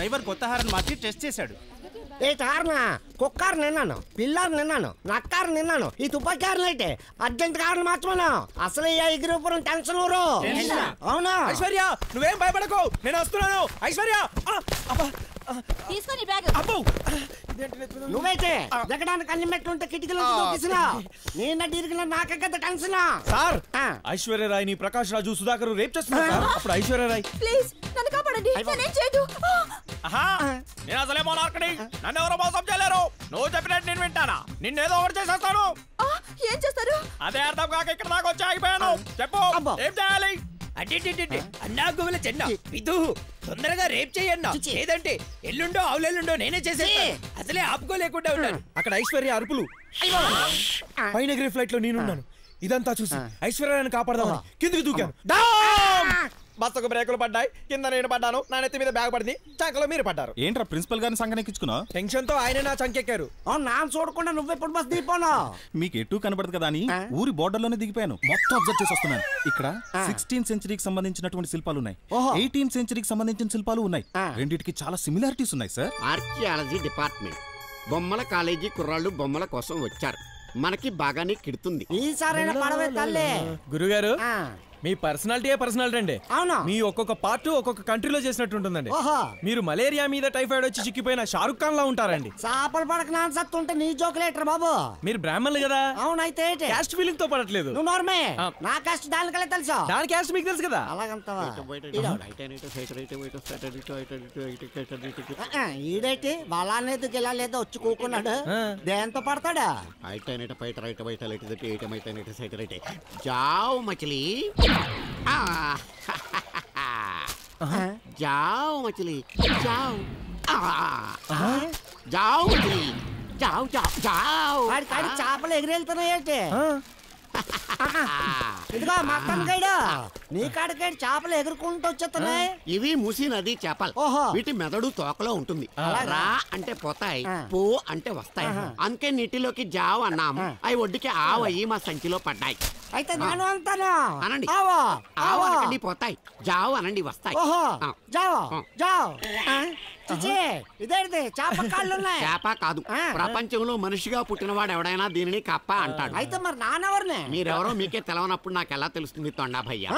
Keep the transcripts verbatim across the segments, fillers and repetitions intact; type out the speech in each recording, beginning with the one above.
Driver కొత్త horn మార్చి test చేశాడు. ఏ హారన కుక్కారు నిన్నాను, పిల్లారు నిన్నాను, నక్కారు నిన్నాను, ఈ తుపాకీ హారన్ అయితే అర్జెంట్ హారన్ మార్చమను. అసలు ఈ ఎగిరిపురం టెన్షన్ ఊరు. అవునా ఐశ్వర్య, నువ్వేం భయపడకు, నేను వస్తున్నాను. ఐశ్వర్య తీసుకొని బ్యాగ్. నువ్వైతే దిగడానికి అన్ని మెట్లు ఉంటే కిటికీలో దూకిసినా నేను ఇరిగిన నాకే కదా టెన్షన్. సార్, ఐశ్వర్య రాయ్ ని ప్రకాష్ రాజు సుధాకర్ రేప్ చేస్తున్నారు. అప్పుడు ఐశ్వర్య రాయ్ ప్లీజ్ నన్ను కాపాడండి, నేనేం చేయదు. నేను అసలే మోనార్కని, నన్ను ఎవరో మోసం చేయలేరు. నువ్వు చెప్పినట్టు నేను వింటానా? నిన్నేదో ఒకటి చేసేస్తాను. ఏం చేస్తారు? అదే అర్థం కాక ఇక్కడ దాకా వచ్చి ఆగిపోయాను. చెప్పు, ఏం చేయాలి? అడ్డి అన్నా గువ్వల చెన్న విధు, తొందరగా రేప్ చేయన్నా, లేదంటే ఎల్లుండో అవులెల్లుండో నేనే చేసేస్తాను. అసలే ఆపుకోలేకుండా ఉన్నాను. అక్కడ ఐశ్వర్య అరుపులు, పైన ఎగిరే ఫ్లైట్ లో నేనున్నాను. ఇదంతా చూసి ఐశ్వర్యాన్ని కాపాడదామని కిందికి దూకాను. బస్సుకు బ్రేకులు పడ్డాయి, కింద నేను పడ్డాను, నా నెత్తి మీద బ్యాగ్ పడింది, చంకలో మీరు పడ్డారు. ఏంట్రా ప్రిన్సిపల్ గారిని సంగనెక్కించుకున్నావు? టెన్షన్ తో ఆయన నా చంకెక్కారు. నా చూడకుండా నువ్వెప్పుడు బస్ దిగిపోను. మీకు ఎటు కనబడదు కదా అని ఊరి బోర్డర్ లోనే దిగిపోయాను. మొత్తం అబ్జర్వ్ చేసి వస్తున్నాను. ఇక్కడ సిక్స్టీన్ సెంచరీకి సంబంధించినటువంటి శిల్పాలు ఉన్నాయి, ఎయిటీన్ సెంచరీకి సంబంధించిన శిల్పాలు ఉన్నాయి. రెండింటికి చాలా సిమిలారిటీస్ ఉన్నాయి సార్. ఆర్కియాలజీ డిపార్ట్మెంట్ బొమ్మల కాలేజీ కుర్రాళ్ళు బొమ్మల కోసం వచ్చారు. మనకి బాగానే కిడుతుంది. ఈసారైనా పడవే తల్లి. గురుగారు, మీ పర్సనాలిటీ పర్సనాలిటీ అండి. అవునా? మీ ఒక్కొక్క పార్ట్ ఒక్కొక్క కంట్రీలో చేసినట్టు ఉంటుందండి. మీరు మలేరియా మీద టైఫాయిడ్ వచ్చి చిక్కిపోయిన షారుఖ్ ఖాన్ లా ఉంటారండి. చేపలు పడక నాన్ సత్తుంటే నీ జోకులేటర్ బాబు. మీరు బ్రాహ్మణులు కదా. అవునైతే క్యాస్ట్ ఫీలింగ్ తో పడట్లేదు. నువ్వు నార్మే, నా క్యాస్ట్ దానికలే తెలుసా? దాని క్యాస్ట్ మీకు తెలుసు కదా. అలాగంతవా? ఈడైతే బలానేది గెలాలేదో వచ్చి కూకున్నాడు. దేంతో పడతాడా? జావ్ మచిలీ, जाओ मछली जाओ, जाओ मछली जाओ जाओ जाओ. చేపలు ఎగిరెళ్తున్నాయంటే ఇదిగో మటన్ గైడ్, నీ కాడికాడి చేపలు ఎగురుకుంటూ వచ్చేస్తున్నాయి. ఇవి మూసి నది చేపలు. వీటి మెదడు తోకలో ఉంటుంది. రా అంటే పోతాయి, పో అంటే వస్తాయి. అందుకే నీటిలోకి జావ్ అన్నాము. అవి ఒడ్డుకి ఆవయ్యి మా సంచిలో పడ్డాయి. అయితే నేను అంటాను అనండి. ఆవో ఆవో అనండి, పోతాయి. జావ్ అనండి, వస్తాయి. జావో జావ్. ఇదేంటి చేప కాళ్ళు ఉన్నాయి? చేప కాదు, ప్రపంచంలో మనిషిగా పుట్టినవాడు ఎవడైనా దీనిని కప్ప అంటాడు. అయితే మరి నానెవరినే? మీరెవరో మీకే తెలవనప్పుడు నాకు ఎలా తెలుస్తుంది తొండా భయ్యా?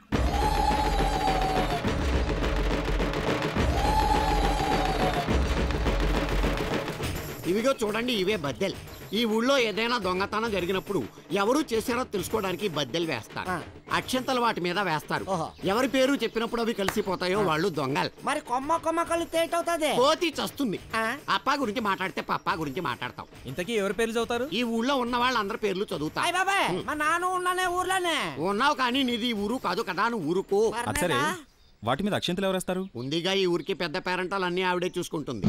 ఇవిగో చూడండి, ఇవే బద్దెలు. ఈ ఊళ్ళో ఏదైనా దొంగతనం జరిగినప్పుడు ఎవరు చేశారో తెలుసుకోవడానికి బద్దెలు వేస్తారు. అక్షంతలు వాటి మీద వేస్తారు. ఎవరి పేరు చెప్పినప్పుడు అవి కలిసిపోతాయో వాళ్ళు దొంగలు. మరి కొమ్మ కొమ్మ కలిస్తే ఏటవుతుంది? కోతి చస్తుంది. అప్పా గురించి మాట్లాడితే పప్పా గురించి మాట్లాడతాం. ఇంతకీ ఎవరి పేర్లు చదువుతారు? ఈ ఊళ్ళో ఉన్న వాళ్ళందరి పేర్లు చదువుతారు. మా నాన్న ఉన్నానే ఊర్లోనే ఉన్నావు, కానీ నీది ఊరు కాదు కదా, నువ్వు ఊరుకో. సరే, వాటి మీద అక్షంతలు ఎవరేస్తారు? ఉందిగా ఈ ఊరికి పెద్ద పేరెంటాలు అన్ని ఆవిడే చూసుకుంటుంది.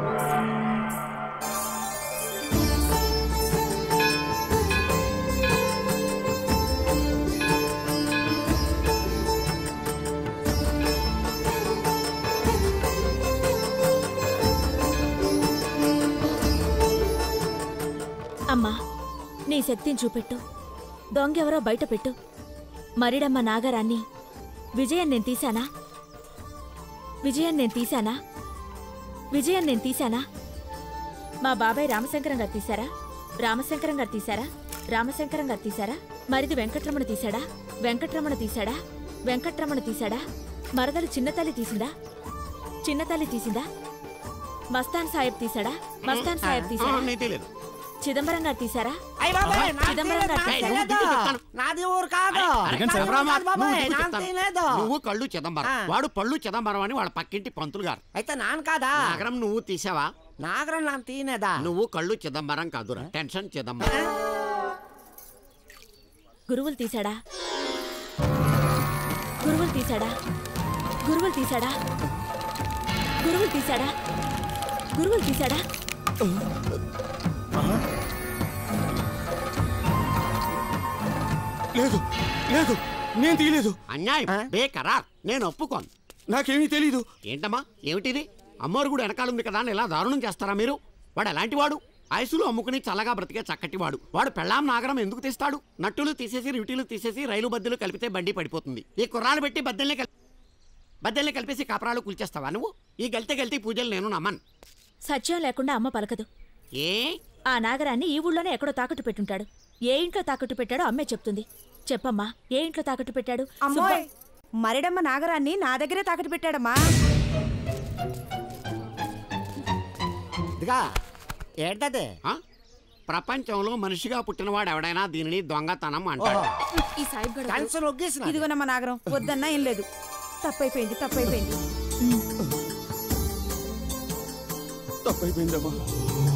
అమ్మా, నీ శక్తిని చూపెట్టు. దొంగెవరో బయట పెట్టు. మరిడమ్మ నాగరాన్ని విజయం నేను తీశానా? విజయం నేను తీశానా? విజయం నేను తీశానా? మా బాబాయ్ రామశంకరం గారు తీశారా? రామశంకరం గారు తీశారా? రామశంకరం గారు తీశారా? మరిది వెంకట్రమణ తీశాడా? వెంకట్రమణ తీశాడా? వెంకట్రమణ తీశాడా? మరదలు చిన్నతల్లి తీసిందా? చిన్నతల్లి తీసిందా? మస్తాన్ సాహెబ్ తీశాడా? మస్తాన్ సాహెబ్ తీశాడా? చిదంబరం గారు తీశారా? చిదంబరం గారు నాది ఊరు కాదు. నువ్వు కళ్ళు చిదంబరం, వాడు పళ్ళు చిదంబరం అని వాళ్ళ పక్కింటి పంతులు గారు. అయితే నాన్న కాదా? నాగరం నువ్వు తీసావా? నాగరం నాన్న తీనేదా? నువ్వు కళ్ళు చిదంబరం కాదురా, టెన్షన్ చిదంబరం. గురువులు తీశాడా? గురువులు తీశాడా? గురువులు తీశాడా? గురువులు తీశాడా? గురువులు తీశాడా? లేదు లేదు, నేను తీయలేదు. అన్యాయం, బేకరార్, నేను ఒప్పుకోను. నాకేమీ తెలీదు. ఏంటమ్మా ఏమిటిది? అమ్మవారు కూడా వెనకాలంది కదా అని ఇలా దారుణం చేస్తారా మీరు? వాడు ఎలాంటి వాడు? ఐసులు అమ్ముకుని చల్లగా బ్రతికే చక్కటి వాడు. వాడు పెళ్ళాం నాగరం ఎందుకు తీస్తాడు? నట్టులు తీసేసి రిటీలు తీసేసి రైలు బద్దెలు కలిపితే బండి పడిపోతుంది. ఈ కుర్రాలు పెట్టి బద్దెల్ని కలిపి బద్దెల్ని కలిపేసి కాపరాలు కూల్చేస్తావా నువ్వు? ఈ గల్తే గల్తీ పూజలు నేను నమ్మను. సత్యం లేకుండా అమ్మ పలకదు. ఏ ఆ నాగరాన్ని ఈ ఊళ్ళోనే ఎక్కడో తాకట్టు పెట్టుంటాడు. ఏ ఇంట్లో తాకట్టు పెట్టాడో అమ్మే చెప్తుంది. చెప్పమ్మా, ఏ ఇంట్లో తాకట్టు పెట్టాడు? అమ్మోయ్, మరిడమ్మ నాగరాన్ని నా దగ్గరే తాకట్టు పెట్టాడమ్మా. ఇదిగా ఏంటది? ఆ? ప్రపంచంలో మనిషిగా పుట్టినవాడు ఎవడైనా దీనిని దొంగతనం అంటాడు. ఈ సాయిబ్ గడు టెన్షన్ ఒగ్గేసిన ఇదిగోనమ్మ నాగరం, వద్దన్నా ఏం లేదు. తప్పైపోయింది తప్పైపోయింది తప్పైపోయిందమ్మా.